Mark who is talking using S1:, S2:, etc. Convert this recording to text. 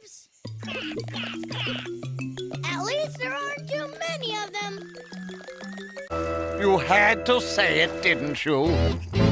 S1: crabs. At least there aren't too many of them.
S2: You had to say it, didn't you?